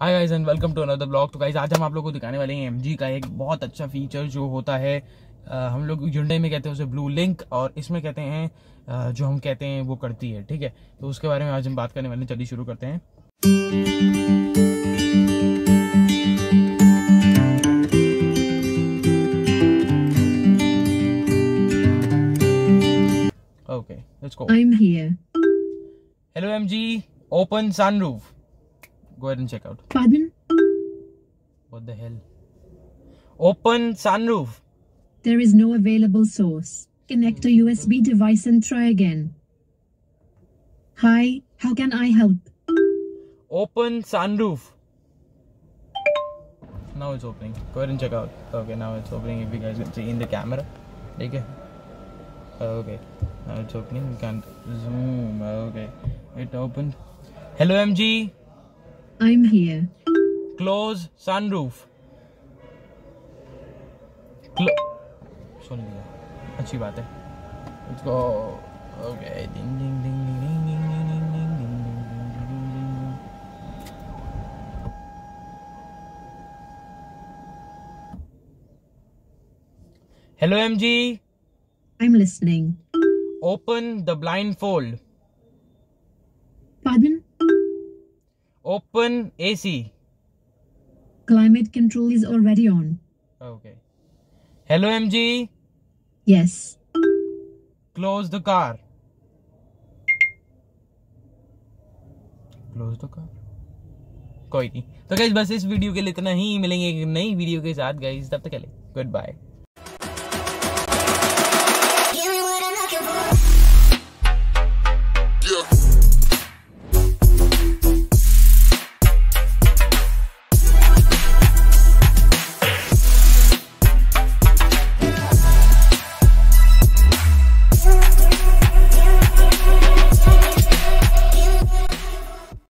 Hi guys and welcome to another blog. तो guys आज हम आप लोगों को दिखाने वाले हैं एमजी का एक बहुत अच्छा फीचर जो होता है, हम लोग Hyundai में कहते हैं उसे ब्लू लिंक, और इसमें कहते हैं जो हम कहते हैं वो करती है। ठीक है, तो उसके बारे में आज हम बात करने वाले हैं। चलिए शुरू करते हैं। Okay, let's go. I'm here. Hello MG, open sunroof. Go ahead and check out. Pardon? What the hell? Open sunroof. There is no available source. Connect a USB device and try again. Hi, how can I help? Open sunroof. Now it's opening. Go ahead and check out. Okay, now it's opening. If you guys can see in the camera. Okay. Okay. Now it's opening. You can't zoom. Okay. It opened. Hello MG. I'm here. Close sunroof. सुन लिया, अच्छी बात है। Let's go. Okay. Ding ding ding ding ding ding ding ding ding ding ding ding. Hello MG. I'm listening. Open the blindfold. Pardon? Open AC. Climate control is already on. Okay. Hello MG. Yes. Close the car. Close the car. कोई नहीं। तो guys बस इस video के लिए इतना ही। मिलेंगे एक नई वीडियो के साथ गाइस, तब तक के लिए गुड बाय।